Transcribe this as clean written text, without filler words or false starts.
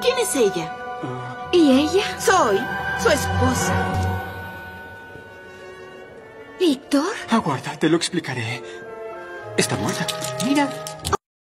¿Quién es ella? ¿Y ella? Soy su esposa. ¿Víctor? Aguarda, te lo explicaré. Está muerta. Mira.